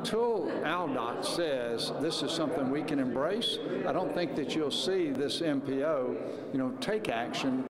until ALDOT says this is something we can embrace, I don't think that you'll see this MPO, take action